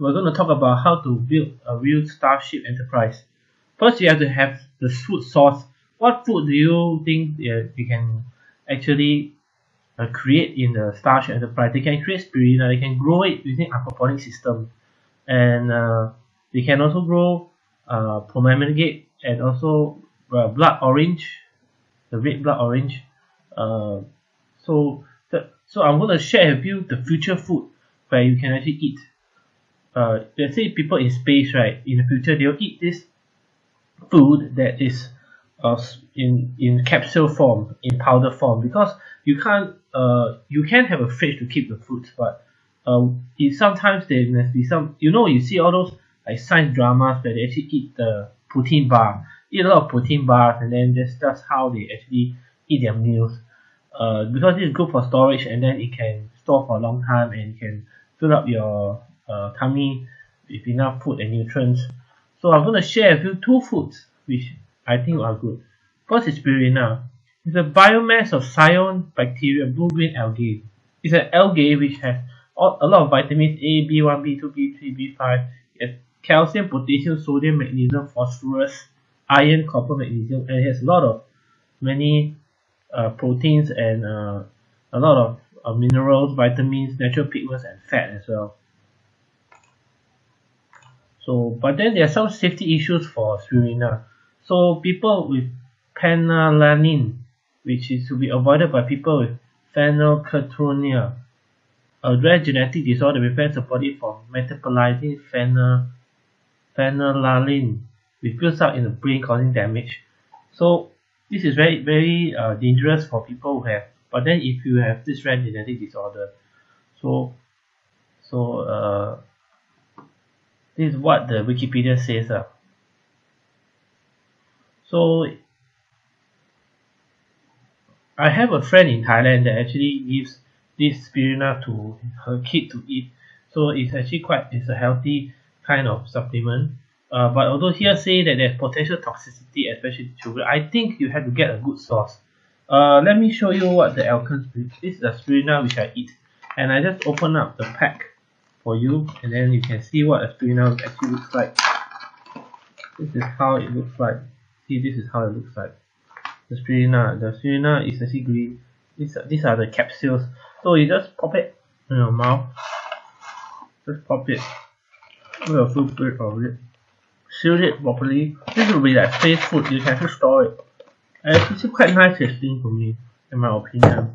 we're going to talk about how to build a real starship enterprise. First, you have to have the food source. What food do you think you can actually create in the starship enterprise? They can create spirulina. They can grow it using aquaponics system, and they can also grow pomegranate and also blood orange, the red blood orange. So I'm going to share with you the future food where you can actually eat. Let's say people in space, right? In the future, they'll eat this food that is in capsule form, in powder form, because you can have a fridge to keep the fruits, but sometimes there must be some, you see all those like science dramas where they actually eat the protein bar, eat a lot of protein bars, and then that's how they actually eat their meals. Because it's good for storage, and then it can store for a long time, and you can fill up your tummy with enough food and nutrients. So I'm going to share with you two foods which I think are good. First is spirulina. It's a biomass of cyan bacteria, blue-green algae. It's an algae which has a lot of vitamins A, B1, B2, B3, B5. It has calcium, potassium, sodium, magnesium, phosphorus, iron, copper, magnesium, and it has a lot of many proteins and a lot of minerals, vitamins, natural pigments, and fat as well. So, but then there are some safety issues for spirulina. So people with phenylalanin, which is to be avoided by people with phenylketonuria, a rare genetic disorder prevents the body from metabolizing phenylalanin, which builds up in the brain, causing damage. So this is very dangerous for people who have. But then if you have this rare genetic disorder, this is what the Wikipedia says. So I have a friend in Thailand that actually gives this spirulina to her kid to eat. So it's actually it's a healthy kind of supplement. But although here say that there's potential toxicity, especially to children, I think you have to get a good source. Let me show you what the alkanes. This is the spirulina which I eat, and I just open up the pack for you, and then you can see what a spirulina actually looks like. This is how it looks like. See, this is how it looks like. The spirulina is actually green. These are the capsules. So you just pop it in your mouth. Just pop it. Put a full plate of it. Seal it properly. This will be like space food. You can actually store it. And it's actually quite nice tasting for me, in my opinion.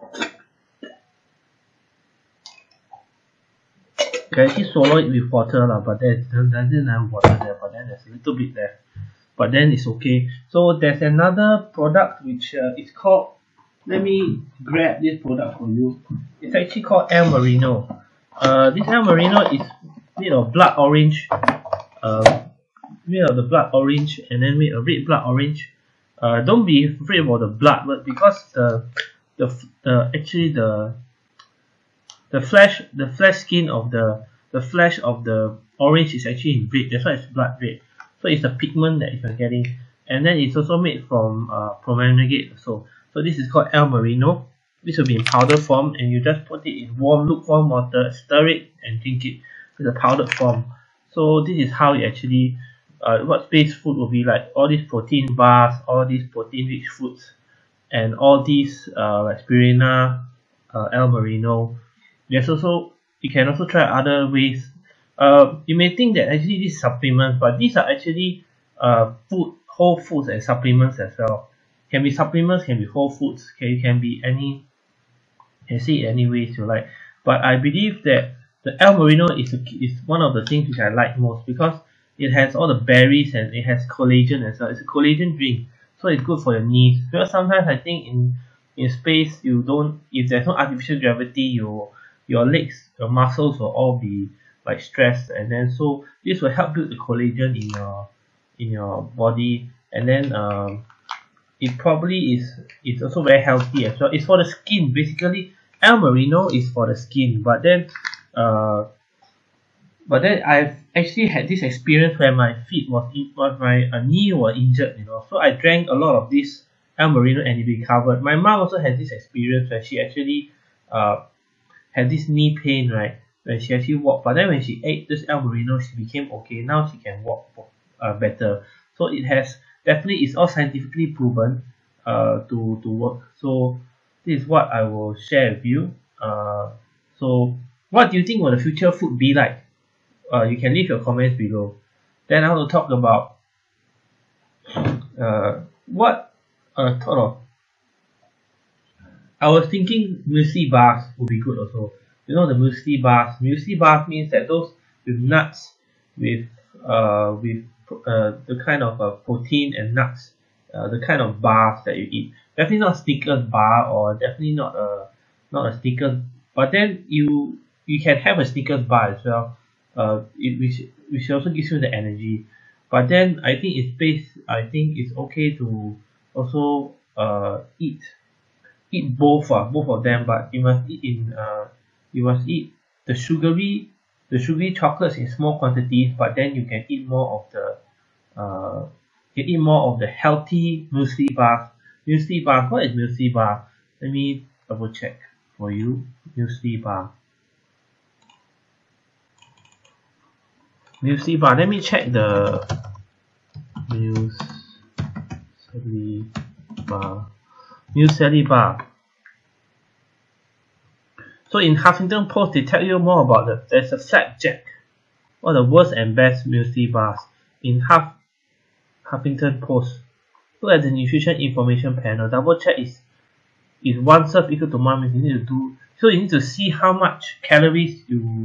You can actually swallow it with water, but there doesn't have water there, but then there's a little bit there. But then it's okay. So there's another product which is called, let me grab this product for you. It's actually called El Marino. This El Marino is made of blood orange, made of the blood orange, and then made of red blood orange. Don't be afraid about the blood, but because the flesh skin of the flesh of the orange is actually in red. That's why it's blood red. So it's a pigment that you're getting, and then it's also made from pomegranate. So this is called El Marino. This will be in powder form, and you just put it in lukewarm water, stir it, and drink it. It's a powdered form. So this is how you actually what space food will be like. All these protein bars, all these protein-rich foods, and all these like spirulina, El Marino. You can also try other ways. You may think that actually these supplements, but these are actually whole foods and supplements as well. Can be supplements, can be whole foods, can be any, can see it any ways you like. But I believe that the El Marino is one of the things which I like most, because it has all the berries and it has collagen as well. It's a collagen drink, so it's good for your knees. Because sometimes I think in space if there's no artificial gravity, your legs, your muscles will all be like stressed, and then so this will help build the collagen in your body, and then it probably it's also very healthy as well. It's for the skin. Basically, El Marino is for the skin, but then I've actually had this experience where my knee was injured, so I drank a lot of this El Marino and it recovered. My mom also had this experience where she actually had this knee pain, right? when she actually walked. But then when she ate this El Marino, she became okay. Now she can walk better. So it has definitely, it's all scientifically proven to work. So this is what I will share with you. So what do you think will the future food be like? You can leave your comments below. Then I want to talk about what thought of. I was thinking muesli bars would be good also. You know the muesli bars. Muesli bars means that those with nuts, with the kind of protein and nuts, the kind of bars that you eat. Definitely not Snickers bar, or definitely not a Snickers. But then you can have a Snickers bar as well. Which also gives you the energy. But then I think it's okay to also eat both of them, but you must eat the sugary chocolates in small quantities, but then you can eat more of the healthy muesli bar. What is muesli bar? Let me double check for you. Muesli bar. Let me check the muesli bar. So in Huffington Post, they tell you more about there's a flapjack, one of the worst and best muesli bars in Huffington Post. Look at the nutrition information panel. Double check is one serve equal to 1 minute. You need to see how much calories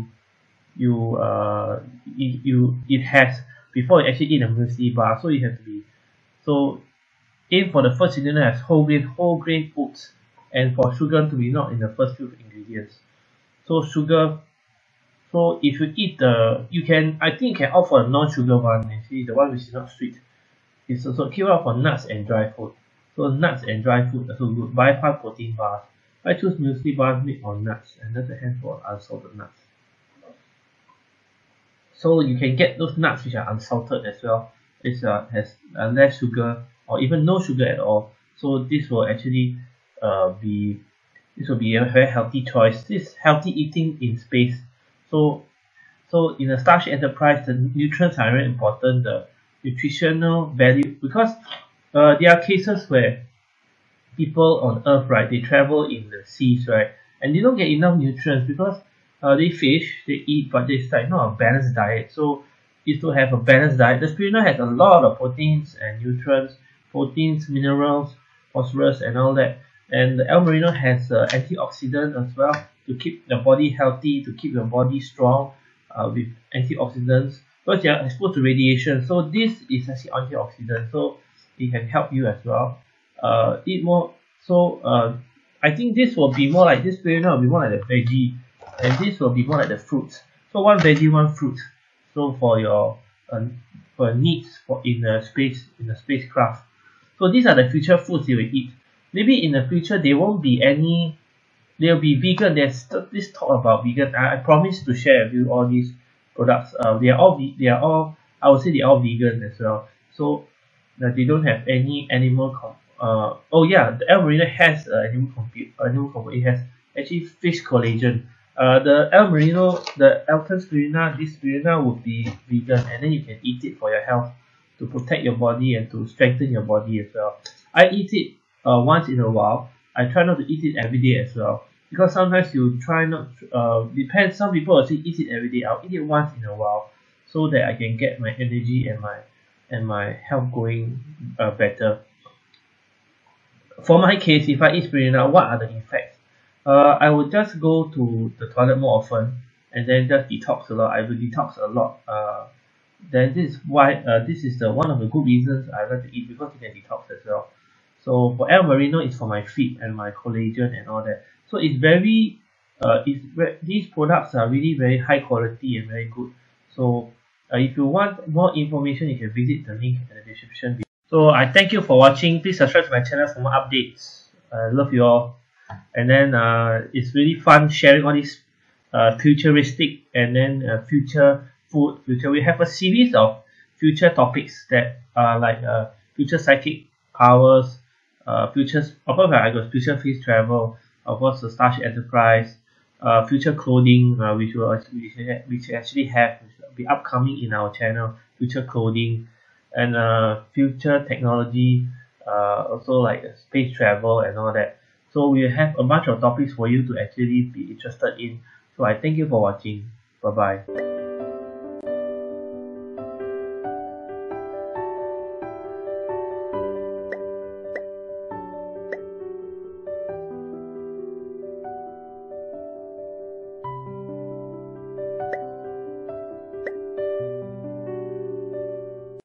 it has before you actually eat a muesli bar. So you have to aim for the first ingredient as whole grain oats, and for sugar to be not in the first few ingredients. So if you eat I think you can opt for a non-sugar one, actually the one which is not sweet. It's also keep out for nuts and dry food. So nuts and dry food are so good. Bypass protein bars. I choose muesli bars made on nuts, and that's a handful of unsalted nuts. So you can get those nuts which are unsalted as well. It has less sugar or even no sugar at all. So this will actually be a very healthy choice. This is healthy eating in space. So in a starship enterprise, the nutrients are very important. The nutritional value, because there are cases where people on Earth, right, they travel in the seas, right, and they don't get enough nutrients because they fish, they eat, but it's like not a balanced diet. So is to have a balanced diet. The spirulina has a lot of proteins and nutrients, minerals, phosphorus, and all that. And the El Marino has antioxidant as well to keep the body healthy, to keep your body strong with antioxidants, because they are exposed to radiation. So this is actually antioxidant, so it can help you as well. Eat more. So I think this will be more like this spirulina will be more like the veggie, and this will be more like the fruits. So one veggie, one fruit. So for your needs in the spacecraft. So these are the future foods you will eat. Maybe in the future there won't be any. They'll be vegan. There's this talk about vegan. I promise to share with you all these products. They are all. I would say they are all vegan as well. So that they don't have any animal. Oh yeah, the El Marino has animal component. It has actually fish collagen. The El Marino, the Elton Spirulina, this Spirulina would be vegan, and then you can eat it for your health, to protect your body and to strengthen your body as well. I eat it once in a while. I try not to eat it every day as well, because sometimes you try not. Depends. Some people will say eat it every day. I'll eat it once in a while, so that I can get my energy and my health going better. For my case, if I eat spirulina, what are the effects? I would just go to the toilet more often, and then just detox a lot. I will detox a lot. Then this is why this is one of the good reasons I like to eat, because it can detox as well. So for El Marino, it's for my feet and my collagen and all that. So it's very these products are really very high quality and very good. So if you want more information, you can visit the link in the description below. So I thank you for watching. Please subscribe to my channel for more updates. I love you all. And then it's really fun sharing all these futuristic and then future food. We have a series of future topics that are like future psychic powers, future space travel, of course the Starship Enterprise, future clothing, which actually have be upcoming in our channel, future clothing, and future technology, also like space travel and all that. So we have a bunch of topics for you to actually be interested in. So I thank you for watching. Bye bye.